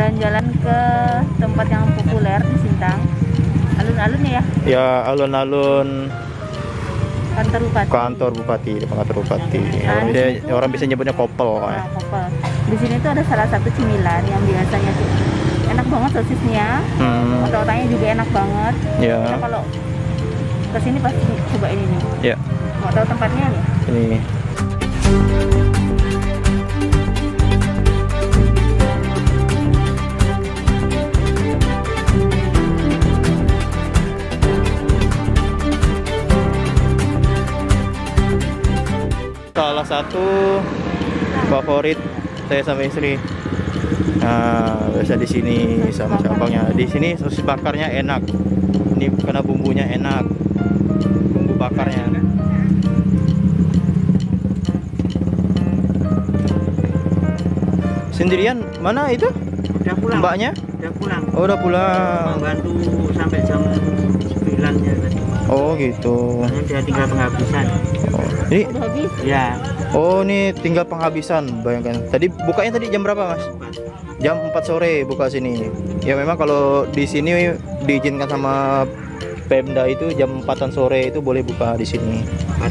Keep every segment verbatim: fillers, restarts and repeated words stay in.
jalan-jalan ke tempat yang populer di Sintang. Alun-alun ya? Ya, alun-alun Kantor Bupati. Kantor Bupati, kantor Bupati. Nah, orang, bisa, itu, orang bisa nyebutnya kopel. Nah, kopel. Di sini tuh ada salah satu cemilan yang biasanya tuh enak banget sosisnya, Hmm. otak-otaknya juga enak banget. Ya. Kita kalau kesini pasti coba ini nih. Ya. Mau tahu tempatnya nih? Ini. Salah satu favorit saya sama istri. Nah, biasa di sini sama cabangnya. Di sini sosis bakarnya enak. Ini karena bumbunya enak. Bumbu bakarnya. Sendirian mana itu? Udah pulang. Mbaknya? Udah pulang. Oh, udah pulang. Membantu sampai jam sembilan ya tadi. Oh, gitu. Soalnya dia tinggal penghabisan. Oh, ini Udah habis. Ya. oh, ini tinggal penghabisan, bayangkan. Tadi bukanya tadi jam berapa, Mas? Jam empat sore buka sini. Ya memang kalau di sini diizinkan sama Pemda itu jam empatan sore itu boleh buka di sini.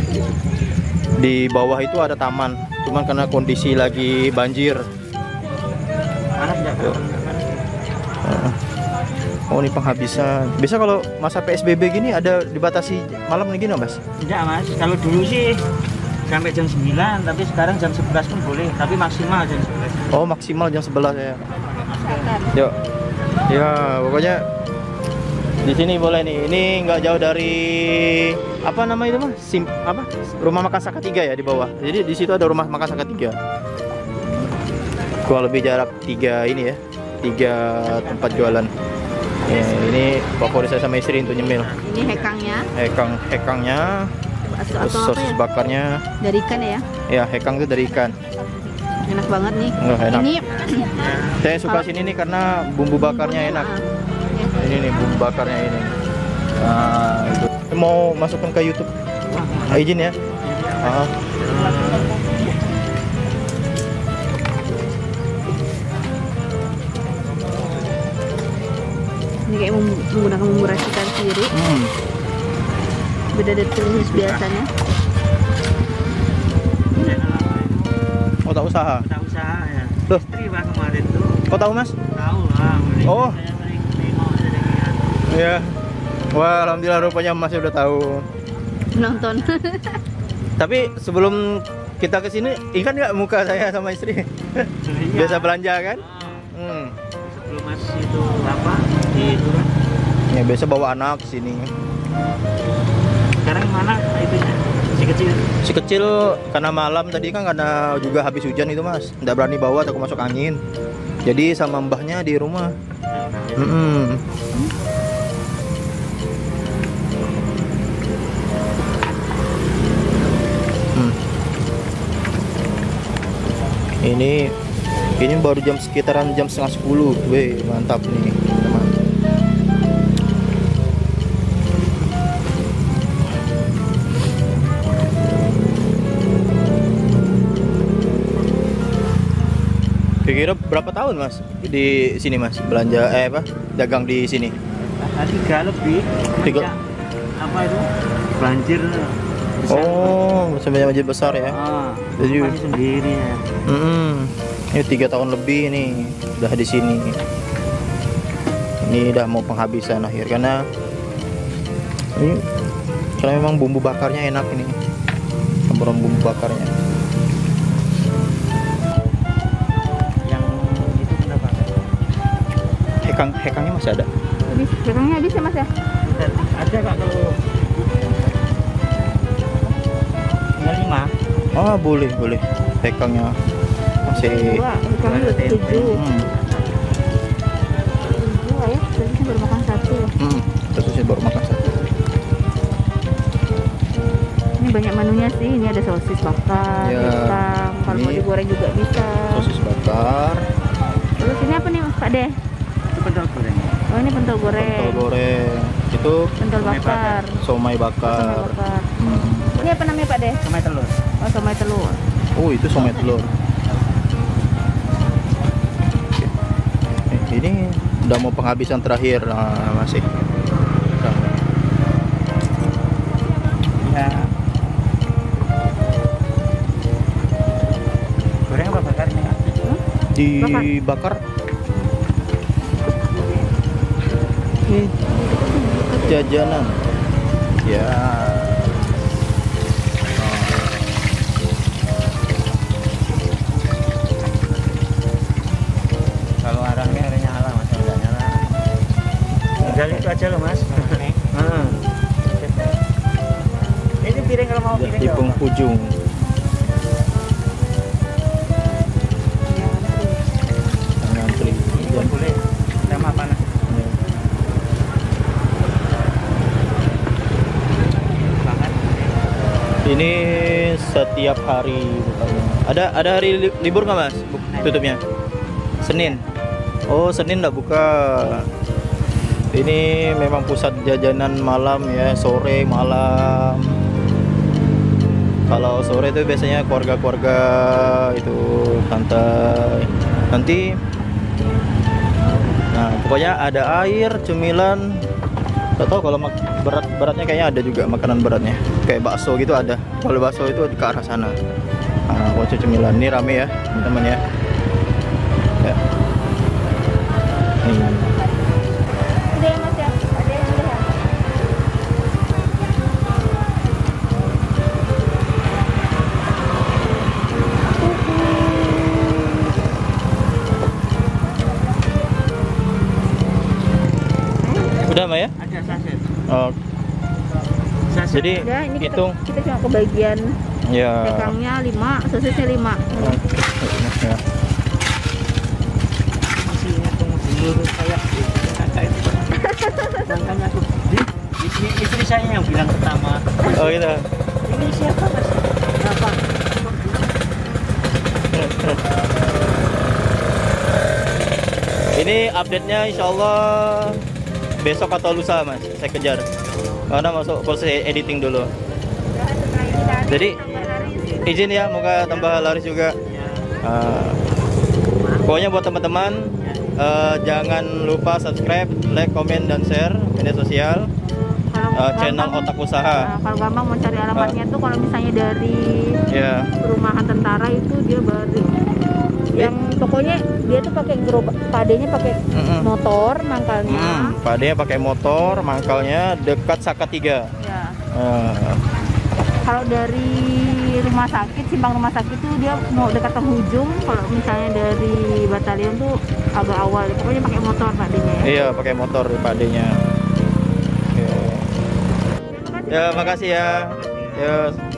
Di bawah itu ada taman, cuman karena kondisi lagi banjir. Panas enggak? Uh, Oh, ini penghabisan. Biasa kalau masa P S B B gini ada dibatasi malam nih gini, Mas? Enggak, Mas. Kalau dulu sih sampai jam sembilan, tapi sekarang jam sebelas pun boleh, tapi maksimal jam sebelas. Oh, maksimal jam sebelas ya. Masakan. Yuk. Ya, pokoknya di sini boleh nih. Ini nggak jauh dari apa nama itu, Mas? Sim apa? Rumah makan Saka tiga ya di bawah. Jadi di situ ada rumah makan Saka tiga. Kurang lebih jarak tiga ini ya. Tiga tempat jualan. Ya, ini favorit saya sama istri untuk nyemil. Ini hekangnya, Hekang hekangnya, atau, terus atau apa sosis ya? bakarnya. Dari ikan ya? Ya, hekang itu dari ikan. Enak banget nih. Wah, enak. Ini Saya suka sini nih karena bumbu bakarnya enak. Ah, Ini nih bumbu bakarnya ini. Nah, itu. Mau masukkan ke YouTube? Ah, izin ya. Ah. Ini kayak mem- menggunakan bumbu racikan sendiri. Hmm. Beda dari tumis biasanya. Oh, tak usaha. Kita usaha ya. Loh. Istri Pak kemarin tuh Kok tahu, Mas? tahu lah. Oh. Saya sering nengok sedemikian. Iya. Wah, alhamdulillah rupanya Mas udah tahu. Nonton. Tapi sebelum kita ke sini, ingat nggak muka saya sama istri? Biasa belanja kan? Ah, Hmm. sebelum Mas itu apa? Di itu kan. Ya biasa bawa anak ke sini. Sekarang mana itu? Si kecil. Si kecil karena malam tadi kan karena juga habis hujan itu, Mas. Nggak berani bawa takut masuk angin. Jadi sama mbahnya di rumah. Mm-mm. Hmm. Ini ini baru jam sekitaran jam setengah sepuluh. Weh, mantap nih, teman. Kira-kira berapa tahun, Mas, di sini, Mas, belanja eh apa dagang di sini? Ah, tiga lebih. Tiga. Semenjak apa itu? Banjir. besar. Oh, sebenarnya masjid besar ya. Ah, Jadi- masih sendiri ya. Mm-mm. Ini tiga tahun lebih nih udah di sini. Ini udah mau penghabisan akhir karena ini karena memang bumbu bakarnya enak ini. Campuran bumbu bakarnya. Yang itu berapa? Hekang hekangnya masih ada. Habis, hekangnya habis ya, Mas ya? Bentar, ada Kak kalau tinggal lima. Oh, boleh, boleh. Hekangnya masih Dua, hekangnya udah tujuh. hmm, Dua ya, tadi baru makan satu. hmm, terusnya baru makan satu. Ini banyak menunya sih. Ini ada sosis bakar, Ya, hekang. Kalau mau ini- digoreng juga bisa. Sosis bakar, Terus ini apa nih, Pak Deh? Itu pentol goreng. Oh, ini pentol goreng. pentol goreng. Itu Pentol Somai bakar. somai Somai bakar. bakar. Hmm. Ini apa namanya, Pak Deh? Sama telur. Oh, somai telur. Oh, itu somai telur. Eh, ini udah mau penghabisan terakhir, nah, masih. Ya. Goreng apa bakar nih? Dibakar. Ini jajanan. Ya. Kalau arangnya ada nyala, mas, udah nyala. Tinggal itu aja loh, mas. Hmm. Ini piring kalau mau Udah piring di nggak apa-apa. penghujung. Ngantri. Ini boleh. Sama apa nah? Banget. Ini setiap hari bukanya. Ada ada hari li- libur nggak mas? Buk- tutupnya? Senin. Oh Senin nggak buka. Ini memang pusat jajanan malam ya, sore malam. Kalau sore itu biasanya keluarga-keluarga itu santai. Nanti, nah pokoknya ada air, cemilan. Gak tau kalau mak- berat beratnya kayaknya ada juga makanan beratnya. Kayak bakso gitu ada. Kalau bakso itu ke arah sana. Nah, pokoknya cemilan ini rame ya teman-teman ya. Ya. Nih. Udah ya mas ya, ada yang udah ya. Udah Mbak ya? Ada saset. Oh, Saset. jadi Udah, ini kita, hitung kita cuma kebagian ya. tekangnya lima, sosisnya lima. Oh, ya. Masih ngitung dulu kayak kakak itu. Makanya aku di, istri, istri saya yang bilang pertama. Oh gitu. Ini siapa mas? Apa? Ini update-nya insya Allah besok atau lusa mas, saya kejar. Karena masuk proses editing dulu. Jadi izin ya, moga tambah laris juga. Uh, pokoknya buat teman-teman uh, jangan lupa subscribe, like, komen, dan share media sosial Kalau uh, channel gampang- Otak Usaha. Nah, kalau gampang mau cari alamatnya tuh kalau misalnya dari Ya, perumahan tentara itu dia baru yang pokoknya dia tuh pakai gerobak, padenya pakai Mm-mm. motor mangkalnya. hmm, padanya pakai motor, mangkalnya dekat Saka tiga. Ya. Uh, Kalau dari rumah sakit, simpang rumah sakit tuh dia mau dekat penghujung. Kalau misalnya dari batalion tuh agak awal. Pokoknya pakai motor padenya ya. iya, pakai motor padanya. Oke. Ya, makasih ya. Ya.